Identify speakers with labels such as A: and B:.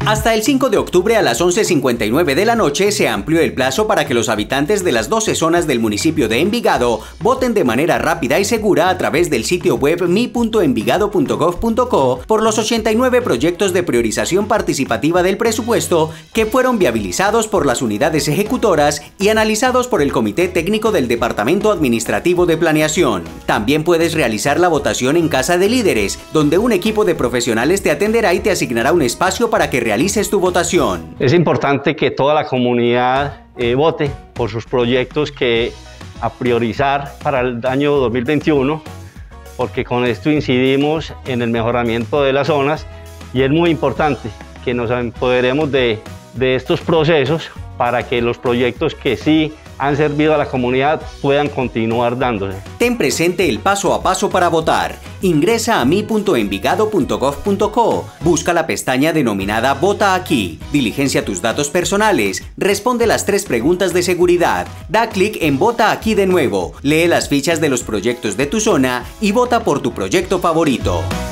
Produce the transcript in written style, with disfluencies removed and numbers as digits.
A: Hasta el 5 de octubre a las 11:59 de la noche se amplió el plazo para que los habitantes de las 12 zonas del municipio de Envigado voten de manera rápida y segura a través del sitio web mi.envigado.gov.co por los 89 proyectos de priorización participativa del presupuesto que fueron viabilizados por las unidades ejecutoras y analizados por el Comité Técnico del Departamento Administrativo de Planeación. También puedes realizar la votación en Casa de Líderes, donde un equipo de profesionales te atenderá y te asignará un espacio para que realices tu votación.
B: Es importante que toda la comunidad vote por sus proyectos a priorizar para el año 2021, porque con esto incidimos en el mejoramiento de las zonas y es muy importante que nos empoderemos de estos procesos para que los proyectos que sí han servido a la comunidad puedan continuar dándose.
A: Ten presente el paso a paso para votar. Ingresa a mi.envigado.gov.co, busca la pestaña denominada Vota aquí, diligencia tus datos personales, responde las 3 preguntas de seguridad, da clic en Vota aquí de nuevo, lee las fichas de los proyectos de tu zona y vota por tu proyecto favorito.